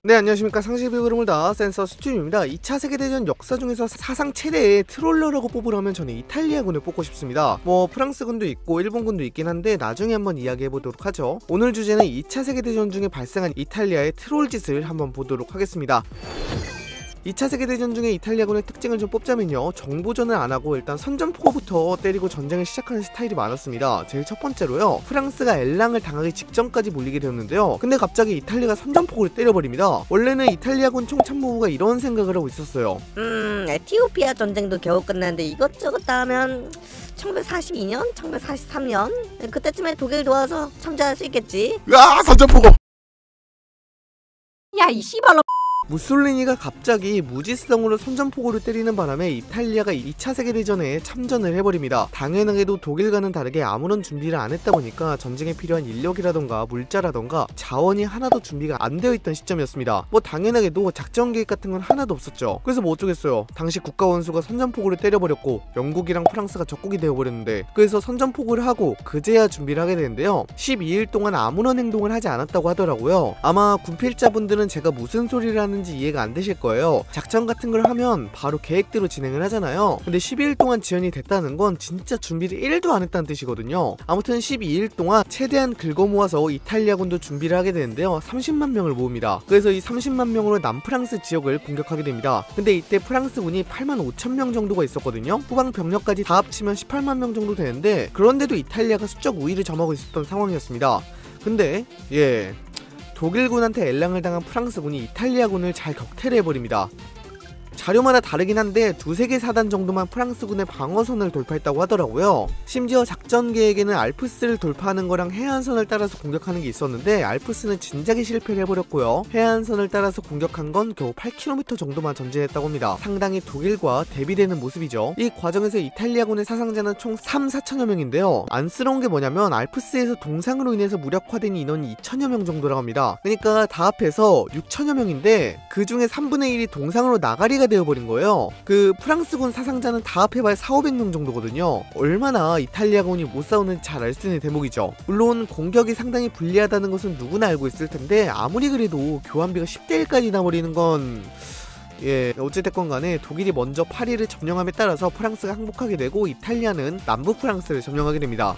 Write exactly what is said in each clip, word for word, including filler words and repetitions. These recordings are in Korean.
네, 안녕하십니까. 상식의 흐름을 다 센서 수준입니다. 이 차 세계대전 역사 중에서 사상 최대의 트롤러라고 뽑으라면 저는 이탈리아군을 뽑고 싶습니다. 뭐 프랑스군도 있고 일본군도 있긴 한데 나중에 한번 이야기해보도록 하죠. 오늘 주제는 이 차 세계대전 중에 발생한 이탈리아의 트롤 짓을 한번 보도록 하겠습니다. 이 차 세계대전 중에 이탈리아군의 특징을 좀 뽑자면요, 정보전을 안하고 일단 선전포고부터 때리고 전쟁을 시작하는 스타일이 많았습니다. 제일 첫 번째로요, 프랑스가 엘랑을 당하기 직전까지 몰리게 되었는데요, 근데 갑자기 이탈리아가 선전포고를 때려버립니다. 원래는 이탈리아군 총참모부가 이런 생각을 하고 있었어요. 음 에티오피아 전쟁도 겨우 끝났는데 이것저것 다 하면 천구백사십이 년? 천구백사십삼 년? 그때쯤에 독일 도와서 참전할 수 있겠지. 야, 선전포고! 야, 이 씨발로. 무솔리니가 갑자기 무지성으로 선전포고를 때리는 바람에 이탈리아가 이 차 세계대전에 참전을 해버립니다. 당연하게도 독일과는 다르게 아무런 준비를 안 했다 보니까 전쟁에 필요한 인력이라던가 물자라던가 자원이 하나도 준비가 안 되어 있던 시점이었습니다. 뭐 당연하게도 작전 계획 같은 건 하나도 없었죠. 그래서 뭐 어쩌겠어요. 당시 국가 원수가 선전포고를 때려버렸고 영국이랑 프랑스가 적국이 되어버렸는데, 그래서 선전포고를 하고 그제야 준비를 하게 되는데요, 십이 일 동안 아무런 행동을 하지 않았다고 하더라고요. 아마 군필자분들은 제가 무슨 소리를 하는 지 이해가 안 되실 거예요. 작전 같은 걸 하면 바로 계획대로 진행을 하잖아요. 근데 십이 일 동안 지연이 됐다는 건 진짜 준비를 일도 안 했다는 뜻이거든요. 아무튼 십이 일 동안 최대한 긁어 모아서 이탈리아군도 준비를 하게 되는데요, 삼십만 명을 모읍니다. 그래서 이 삼십만 명으로 남프랑스 지역을 공격하게 됩니다. 근데 이때 프랑스군이 팔만 오천 명 정도가 있었거든요. 후방 병력까지 다 합치면 십팔만 명 정도 되는데, 그런데도 이탈리아가 수적 우위를 점하고 있었던 상황이었습니다. 근데 예 독일군한테 엘랑을 당한 프랑스군이 이탈리아군을 잘 격퇴를 해버립니다. 자료마다 다르긴 한데 두세 개 사단 정도만 프랑스군의 방어선을 돌파했다고 하더라고요. 심지어 작전 계획에는 알프스를 돌파하는 거랑 해안선을 따라서 공격하는 게 있었는데 알프스는 진작에 실패를 해버렸고요, 해안선을 따라서 공격한 건 겨우 팔 킬로미터 정도만 전진했다고 합니다. 상당히 독일과 대비되는 모습이죠. 이 과정에서 이탈리아군의 사상자는 총 삼, 사천여 명인데요 안쓰러운 게 뭐냐면 알프스에서 동상으로 인해서 무력화된 인원이 이천여 명 정도라고 합니다. 그러니까 다 합해서 육천여 명인데 그 중에 삼분의 일이 동상으로 나가리가 되어버린 거예요. 그 프랑스군 사상자는 다 합해봐야 사오백 명 정도거든요. 얼마나 이탈리아군이 못 싸우는지 잘 알 수 있는 대목이죠. 물론 공격이 상당히 불리하다는 것은 누구나 알고 있을 텐데 아무리 그래도 교환비가 십 대 일까지 나버리는 건... 예, 어찌됐건 간에 독일이 먼저 파리를 점령함에 따라서 프랑스가 항복하게 되고 이탈리아는 남부 프랑스를 점령하게 됩니다.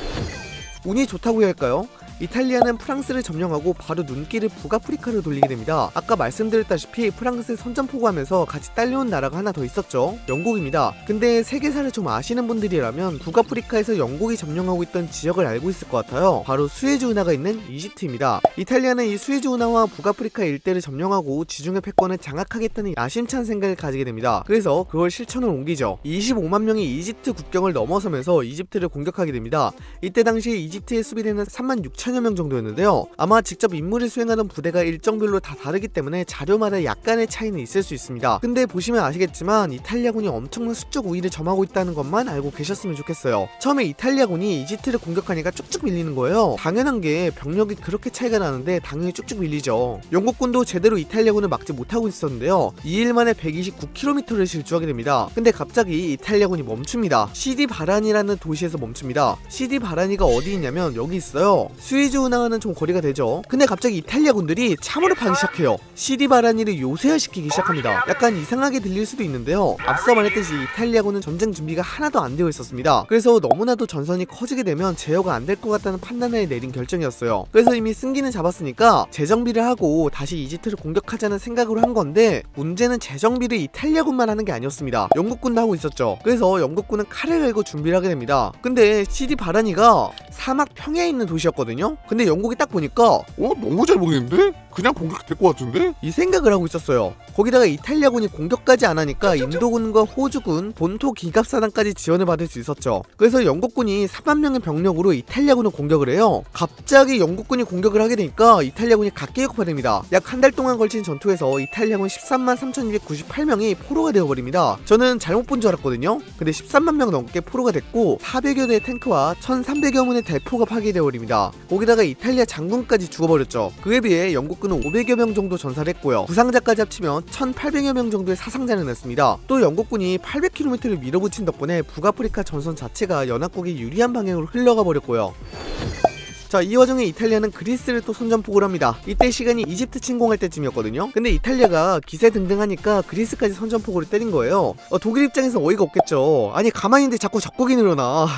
운이 좋다고 해야 할까요? 이탈리아는 프랑스를 점령하고 바로 눈길을 북아프리카로 돌리게 됩니다. 아까 말씀드렸다시피 프랑스에 선전포고하면서 같이 딸려온 나라가 하나 더 있었죠. 영국입니다. 근데 세계사를 좀 아시는 분들이라면 북아프리카에서 영국이 점령하고 있던 지역을 알고 있을 것 같아요. 바로 수에즈 운하가 있는 이집트입니다. 이탈리아는 이 수에즈 운하와 북아프리카 일대를 점령하고 지중해 패권을 장악하겠다는 야심찬 생각을 가지게 됩니다. 그래서 그걸 실천으로 옮기죠. 이십오만 명이 이집트 국경을 넘어서면서 이집트를 공격하게 됩니다. 이때 당시 이집트의 수비대는 삼만 육천여 명 정도였는데요, 아마 직접 임무를 수행하던 부대가 일정별로 다 다르기 때문에 자료마다 약간의 차이는 있을 수 있습니다. 근데 보시면 아시겠지만 이탈리아군이 엄청난 수적 우위를 점하고 있다는 것만 알고 계셨으면 좋겠어요. 처음에 이탈리아군이 이집트를 공격하니까 쭉쭉 밀리는 거예요. 당연한 게 병력이 그렇게 차이가 나는데 당연히 쭉쭉 밀리죠. 영국군도 제대로 이탈리아군을 막지 못하고 있었는데요, 이 일 만에 백이십구 킬로미터를 질주하게 됩니다. 근데 갑자기 이탈리아군이 멈춥니다. 시디 바라니라는 도시에서 멈춥니다. 시디 바라니가 어디 있냐면 여기 있어요. 수에즈 운하와는 좀 거리가 되죠. 근데 갑자기 이탈리아 군들이 참으로 파기 시작해요. 시디 바라니를 요새화시키기 시작합니다. 약간 이상하게 들릴 수도 있는데요, 앞서 말했듯이 이탈리아군은 전쟁 준비가 하나도 안 되어 있었습니다. 그래서 너무나도 전선이 커지게 되면 제어가 안 될 것 같다는 판단을 내린 결정이었어요. 그래서 이미 승기는 잡았으니까 재정비를 하고 다시 이집트를 공격하자는 생각으로 한 건데, 문제는 재정비를 이탈리아군만 하는 게 아니었습니다. 영국군도 하고 있었죠. 그래서 영국군은 칼을 갈고 준비를 하게 됩니다. 근데 시디 바라니가 사막 평야에 있는 도시였거든요. 근데 영국이 딱 보니까 어? 너무 잘 보이는데? 그냥 공격될 것 같은데? 이 생각을 하고 있었어요. 거기다가 이탈리아군이 공격까지 안 하니까 인도군과 호주군, 본토 기갑사단까지 지원을 받을 수 있었죠. 그래서 영국군이 삼만 명의 병력으로 이탈리아군을 공격을 해요. 갑자기 영국군이 공격을 하게 되니까 이탈리아군이 각계격파됩니다. 약 한 달 동안 걸친 전투에서 이탈리아군 십삼만 삼천이백구십팔 명이 포로가 되어버립니다. 저는 잘못 본 줄 알았거든요. 근데 십삼만 명 넘게 포로가 됐고 사백여 대의 탱크와 천삼백여 문의 대포가 파괴되어버립니다. 거기다가 이탈리아 장군까지 죽어버렸죠. 그에 비해 영국군은 오백여 명 정도 전사를 했고요, 부상자까지 합치면 천팔백여 명 정도의 사상자를 냈습니다. 또 영국군이 팔백 킬로미터를 밀어붙인 덕분에 북아프리카 전선 자체가 연합국이 유리한 방향으로 흘러가 버렸고요. 자, 자, 이 와중에 이탈리아는 그리스를 또 선전포고를 합니다. 이때 시간이 이집트 침공할 때쯤이었거든요. 근데 이탈리아가 기세등등하니까 그리스까지 선전포고를 때린 거예요. 어, 독일 입장에서 어이가 없겠죠. 아니 가만히 있는데 자꾸 적국이 늘어나.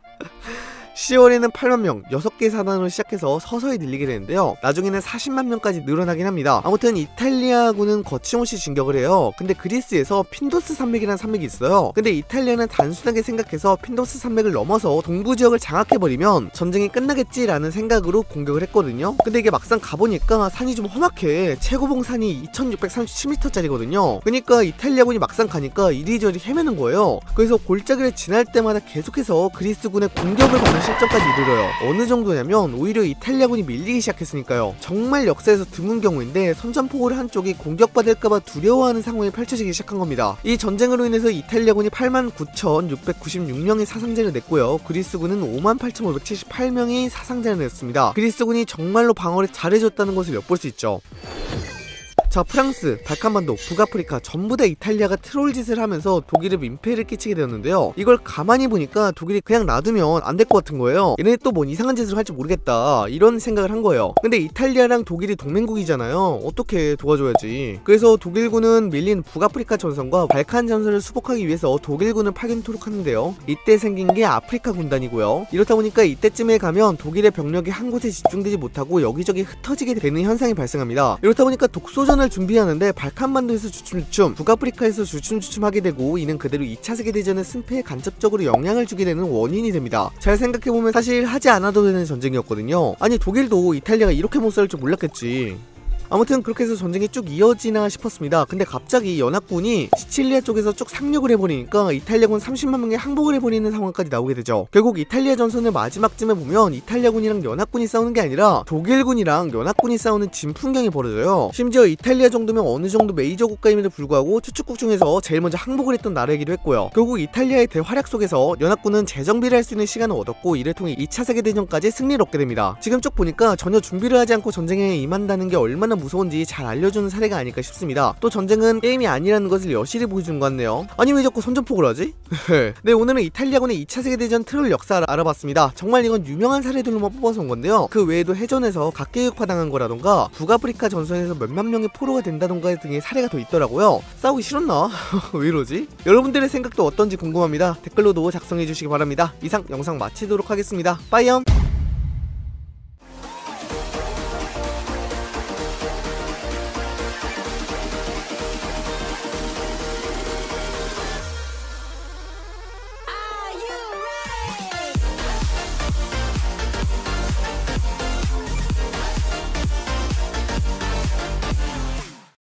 시월에는 팔만 명, 여섯 개 사단으로 시작해서 서서히 늘리게 되는데요. 나중에는 사십만 명까지 늘어나긴 합니다. 아무튼 이탈리아군은 거침없이 진격을 해요. 근데 그리스에서 핀도스 산맥이라는 산맥이 있어요. 근데 이탈리아는 단순하게 생각해서 핀도스 산맥을 넘어서 동부 지역을 장악해버리면 전쟁이 끝나겠지라는 생각으로 공격을 했거든요. 근데 이게 막상 가보니까 산이 좀 험악해. 최고봉 산이 이천육백삼십칠 미터짜리거든요. 그러니까 이탈리아군이 막상 가니까 이리저리 헤매는 거예요. 그래서 골짜기를 지날 때마다 계속해서 그리스군의 공격을 받는 실점까지 이르러요. 어느 정도냐면 오히려 이탈리아군이 밀리기 시작했으니까요. 정말 역사에서 드문 경우인데 선전포고를 한 쪽이 공격받을까봐 두려워하는 상황이 펼쳐지기 시작한 겁니다. 이 전쟁으로 인해서 이탈리아군이 팔만 구천육백구십육 명의 사상자를 냈고요. 그리스군은 오만 팔천오백칠십팔 명의 사상자를 냈습니다. 그리스군이 정말로 방어를 잘해줬다는 것을 엿볼 수 있죠. 자, 프랑스, 발칸반도, 북아프리카 전부 다 이탈리아가 트롤 짓을 하면서 독일에 민폐를 끼치게 되었는데요. 이걸 가만히 보니까 독일이 그냥 놔두면 안 될 것 같은 거예요. 얘네 또 뭔 이상한 짓을 할지 모르겠다 이런 생각을 한 거예요. 근데 이탈리아랑 독일이 동맹국이잖아요. 어떻게 도와줘야지. 그래서 독일군은 밀린 북아프리카 전선과 발칸 전선을 수복하기 위해서 독일군을 파견토록 하는데요. 이때 생긴 게 아프리카 군단이고요. 이렇다 보니까 이때쯤에 가면 독일의 병력이 한 곳에 집중되지 못하고 여기저기 흩어지게 되는 현상이 발생합니다. 이렇다 보니까 독소전을 준비하는데 발칸반도에서 주춤주춤, 북아프리카에서 주춤주춤하게 되고 이는 그대로 이 차 세계대전의 승패에 간접적으로 영향을 주게 되는 원인이 됩니다. 잘 생각해보면 사실 하지 않아도 되는 전쟁이었거든요. 아니 독일도 이탈리아가 이렇게 못 살 줄 몰랐겠지. 아무튼 그렇게 해서 전쟁이 쭉 이어지나 싶었습니다. 근데 갑자기 연합군이 시칠리아 쪽에서 쭉 상륙을 해버리니까 이탈리아군 삼십만 명이 항복을 해버리는 상황까지 나오게 되죠. 결국 이탈리아 전선의 마지막쯤에 보면 이탈리아군이랑 연합군이 싸우는 게 아니라 독일군이랑 연합군이 싸우는 진풍경이 벌어져요. 심지어 이탈리아 정도면 어느 정도 메이저 국가임에도 불구하고 추축국 중에서 제일 먼저 항복을 했던 나라이기도 했고요. 결국 이탈리아의 대활약 속에서 연합군은 재정비를 할 수 있는 시간을 얻었고 이를 통해 이 차 세계대전까지 승리를 얻게 됩니다. 지금 쭉 보니까 전혀 준비를 하지 않고 전쟁에 임한다는 게 얼마나 무서운지 잘 알려주는 사례가 아닐까 싶습니다. 또 전쟁은 게임이 아니라는 것을 여실히 보여주는 것 같네요. 아니 왜 자꾸 선전포고를 하지? 네, 오늘은 이탈리아군의 이 차 세계대전 트롤 역사를 알아봤습니다. 정말 이건 유명한 사례들로만 뽑아서 온 건데요. 그 외에도 해전에서 각계격파당한 거라던가 북아프리카 전선에서 몇만 명의 포로가 된다던가 등의 사례가 더 있더라고요. 싸우기 싫었나? 왜 이러지? 여러분들의 생각도 어떤지 궁금합니다. 댓글로도 작성해주시기 바랍니다. 이상 영상 마치도록 하겠습니다. 빠이염!